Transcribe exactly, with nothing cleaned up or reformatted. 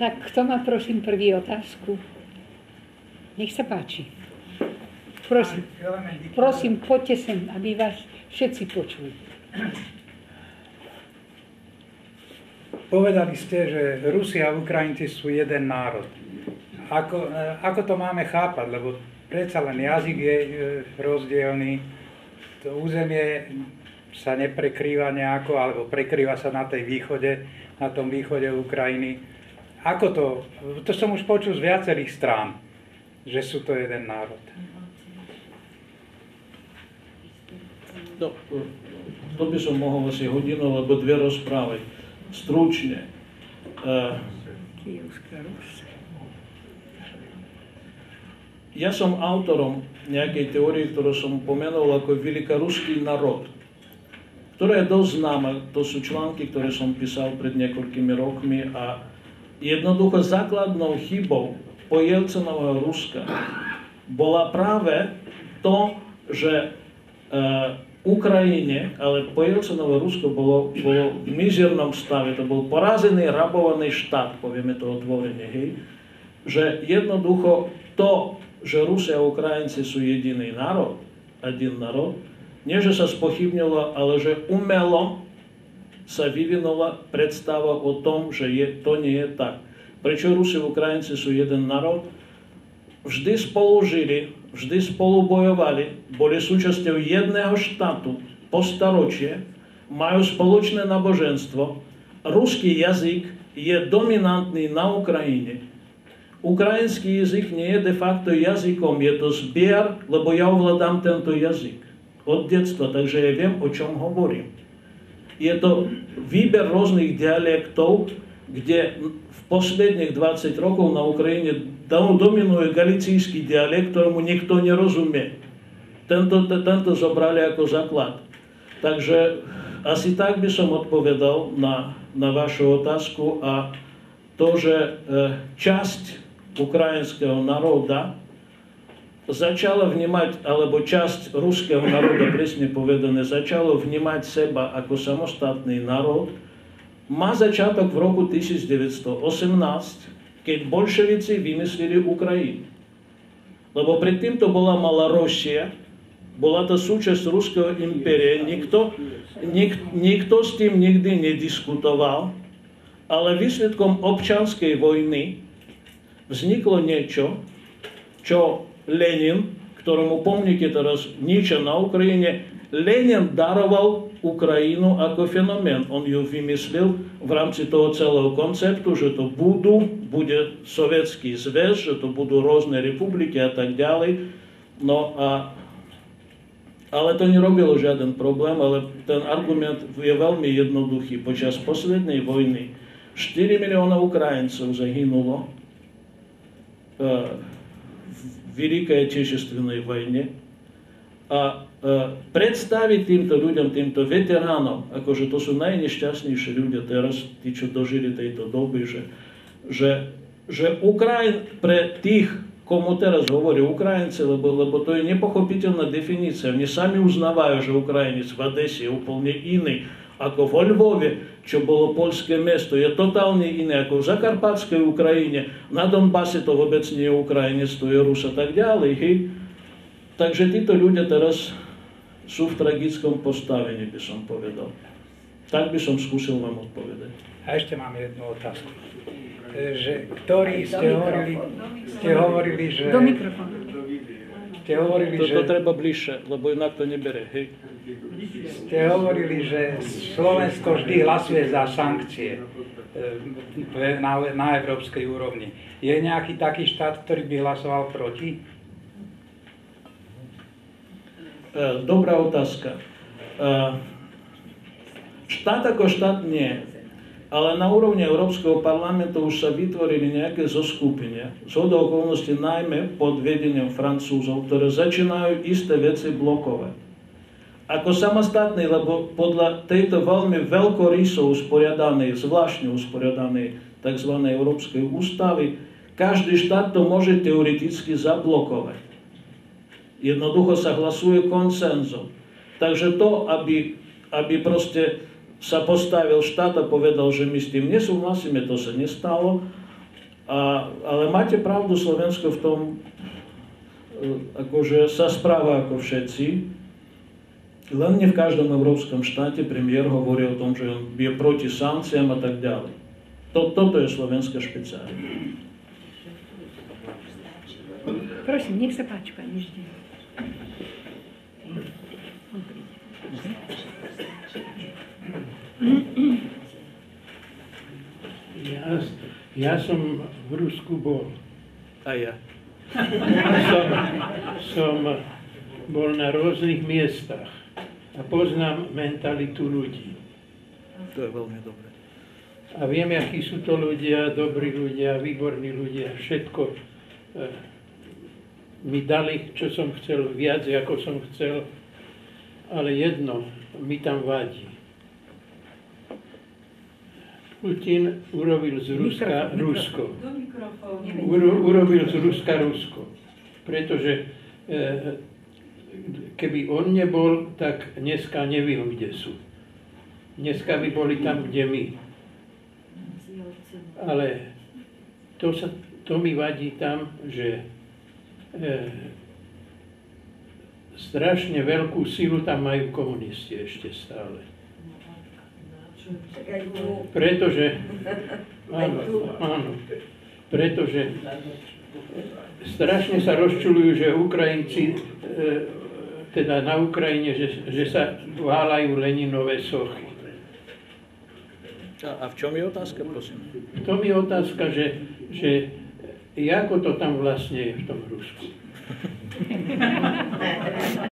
Tak kto má, prosím, prvý otázku? Nech sa páči. Prosím, prosím, poďte sem, aby vás všetci počuli. Povedali ste, že Rusi a Ukrajinci sú jeden národ. Ako, ako to máme chápať? Lebo predsa len jazyk je rozdielný, to územie sa neprekrýva nejako, alebo prekrýva sa na tej východe, na tom východe Ukrajiny. Ako to? To som už počul z viacerých strán, že sú to jeden národ. No, to by som mohol asi hodinu alebo dve rozprávať. Stručne. Uh, ja som autorom nejakej teórie, ktorú som pomenul ako veľkoruský národ, ktorá je dosť známa. To sú články, ktoré som písal pred niekoľkými rokmi a jednoducho základnou chybou po Jelcinového Ruska bola práve to, že uh, Ukrajine, ale po Jelcinové Rusko bolo, bolo v mizernom stave, to bol porazený, rabovaný štát, povieme to otvorene, hej, že jednoducho to, že Rusi a Ukrajinci sú jediný národ, jeden národ, nie že sa spochybnilo, ale že umelo sa vyvinula predstava o tom, že je, to nie je tak. Prečo Rusi a Ukrajinci sú jeden národ? Vždy spolu žili, vždy spolu bojovali, boli súčasťou jedného štátu po staročie, majú spoločné náboženstvo. Ruský jazyk je dominantný na Ukrajine. Ukrajinský jazyk nie je de facto jazykom, je to zbier, lebo ja ovládam tento jazyk od detstva, takže ja viem, o čom hovorím. Je to výber rôznych dialektov, kde v posledných dvadsať rokov na Ukrajine dominuje galicijský dialekt, ktorému nikto nerozumie. Tento, tento zobrali ako základ. Takže asi tak by som odpovedal na, na vašu otázku a to, že e, časť ukrajinského národa začala vnímať, alebo časť ruského národa, presne povedané, začala vnímať seba ako samostatný národ, má začiatok v roku devätnásťstoosemnásť, keď bolševici vymysleli Ukrajinu. Lebo predtým to bola malá Rusia, bola to súčasť Ruského impérie, nikto, nik, nikto s tým nikdy nediskutoval, ale výsledkom občianskej vojny vzniklo niečo, čo Lenin, ktorému pomníky teraz ničia na Ukrajine, Lenin daroval Ukrajinu ako fenomén. On ju vymyslel v rámci toho celého konceptu, že to budú, bude Sovietský zväz, že to budú rôzne republiky a tak ďalej. No a, ale to nerobilo žiaden problém, ale ten argument je veľmi jednoduchý. Počas poslednej vojny štyri milióna Ukrajincov zahynulo v Veľkej otečestvenej vojne a predstaviť týmto ľuďom, týmto veteránom, akože to sú najnešťastnejšie ľudia teraz, tí, čo dožili tejto doby, že, že, že Ukrajin pre tých, komu teraz hovorí Ukrajinci, lebo, lebo to je nepochopiteľná definícia. Oni sami uznávajú, že Ukrajinec v Odese je úplne iný ako vo Lvove, čo bolo poľské mesto, je totálne iné ako v Zakarpatskej Ukrajine. Na Donbase to vôbec nie je Ukrajinec, to je Rus a tak ďalej. Hej. Takže títo ľudia teraz sú v tragickom postavení, by som povedal. Tak by som skúsil vám odpovedať. A ešte mám jednu otázku. Že, ktorí ste hovorili, ste hovorili, že... Do mikrofónu. Ste hovorili, to, že... To treba bližšie, lebo inak to nebere. Hej. Ste hovorili, že Slovensko vždy hlasuje za sankcie na, na európskej úrovni. Je nejaký taký štát, ktorý by hlasoval proti? Dobrá otázka. Štát ako štát nie, ale na úrovni Európskeho parlamentu už sa vytvorili nejaké zoskupenia, zhodou okolností najmä pod vedením Francúzov, ktoré začínajú isté veci blokovať. Ako samostatný, lebo podľa tejto veľmi veľkoryso usporiadanej, zvláštne usporiadanej tzv. Európskej ústavy, každý štát to môže teoreticky zablokovať. Jednoducho sa hlasuje konsenzom. Takže to, aby, aby proste sa postavil štát a povedal, že my s tým nesúhlasíme, to sa nestalo. A, ale máte pravdu, Slovensko v tom, akože sa správa ako všetci, len nie v každom európskom štáte premiér hovorí o tom, že on je proti sankciám a tak ďalej. To, toto je slovenská špeciálka. Prosím, nech sa páči, pani Ždej. Ja, ja som v Rusku bol. A ja. Som, som bol na rôznych miestach a poznám mentalitu ľudí. To je veľmi dobré. A viem, akí sú to ľudia, dobrí ľudia, výborní ľudia, všetko e, mi dali, čo som chcel, viac, ako som chcel, ale jedno mi tam vadí. Putin urobil z Ruska Rusko. Uro, urobil z Ruska Rusko. Pretože e, keby on nebol, tak dneska neviem, kde sú. Dneska by boli tam, kde my. Ale to, sa, to mi vadí tam, že e, strašne veľkú silu tam majú komunisti ešte stále. Pretože, áno, áno, pretože strašne sa rozčuľujú, že Ukrajinci, e, teda na Ukrajine, že, že sa váľajú Leninové sochy. A, a v čom je otázka, prosím? V tom je otázka, že, že ako to tam vlastne je v tom Rusku.